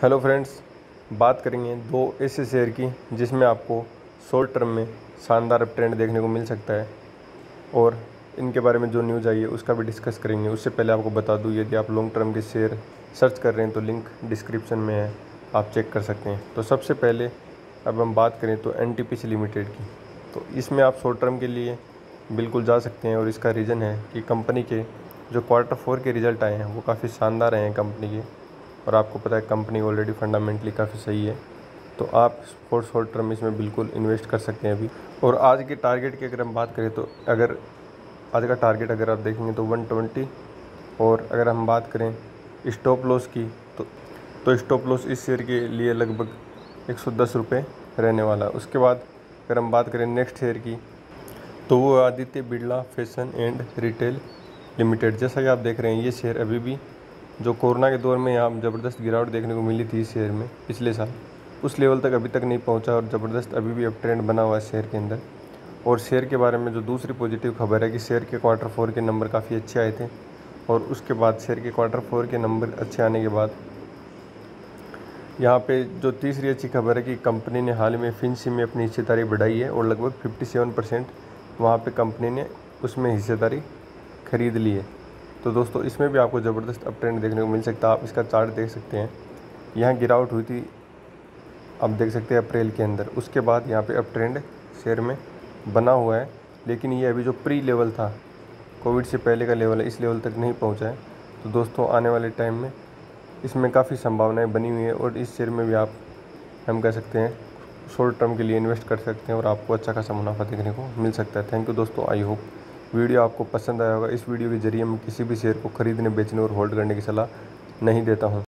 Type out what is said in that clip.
Hello friends, बात करेंगे दो ऐसे शेयर की जिसमें आपको शॉर्ट टर्म में शानदार ट्रेंड देखने को मिल सकता है और इनके बारे में जो न्यूज़ आई है उसका भी डिस्कस करेंगे। उससे पहले आपको बता दूं, यदि आप लॉन्ग टर्म के शेयर सर्च कर रहे हैं तो लिंक डिस्क्रिप्शन में है, आप चेक कर सकते हैं। तो सबसे पहले अब हम बात करें तो एनटीपीसी लिमिटेड की, तो इसमें आप शॉर्ट टर्म के लिए बिल्कुल जा सकते हैं। और इसका रीज़न है कि कंपनी के जो Q4 के रिज़ल्ट आए हैं वो काफ़ी शानदार आए हैं कंपनी के, और आपको पता है कंपनी ऑलरेडी फंडामेंटली काफ़ी सही है। तो आप फॉर शॉर्ट टर्म इसमें बिल्कुल इन्वेस्ट कर सकते हैं अभी। और आज के टारगेट की अगर हम बात करें तो अगर आज का टारगेट अगर आप देखेंगे तो 120, और अगर हम बात करें स्टॉप लॉस की तो स्टॉप लॉस इस शेयर के लिए लगभग 110 रुपये रहने वाला है। उसके बाद अगर हम बात करें नेक्स्ट शेयर की तो वो Aditya Birla fashion and retail limited. जैसा कि आप देख रहे हैं ये शेयर अभी भी जो कोरोना के दौर में यहाँ ज़बरदस्त गिरावट देखने को मिली थी इस शेयर में पिछले साल, उस लेवल तक अभी तक नहीं पहुँचा और ज़बरदस्त अभी भी अब ट्रेंड बना हुआ है शेयर के अंदर। और शेयर के बारे में जो दूसरी पॉजिटिव खबर है कि शेयर के Q4 के नंबर काफ़ी अच्छे आए थे, और उसके बाद शेयर के Q4 के नंबर अच्छे आने के बाद यहाँ पे जो तीसरी अच्छी खबर है कि कंपनी ने हाल में फिंसी में अपनी हिस्सेदारी बढ़ाई है और लगभग 57% वहाँ पे कंपनी ने उसमें हिस्सेदारी खरीद ली है। तो दोस्तों इसमें भी आपको ज़बरदस्त अप ट्रेंड देखने को मिल सकता है। आप इसका चार्ट देख सकते हैं, यहाँ गिरावट हुई थी, आप देख सकते हैं अप्रैल के अंदर। उसके बाद यहाँ पे अप ट्रेंड शेयर में बना हुआ है, लेकिन ये अभी जो प्री लेवल था, कोविड से पहले का लेवल है, इस लेवल तक नहीं पहुँचा है। तो दोस्तों आने वाले टाइम में इसमें काफ़ी संभावनाएं बनी हुई है, और इस शेयर में भी आप हम कह सकते हैं शॉर्ट टर्म के लिए इन्वेस्ट कर सकते हैं और आपको अच्छा खासा मुनाफा देखने को मिल सकता है। थैंक यू दोस्तों, आई होप वीडियो आपको पसंद आया होगा। इस वीडियो के जरिए मैं किसी भी शेयर को खरीदने, बेचने और होल्ड करने की सलाह नहीं देता हूँ।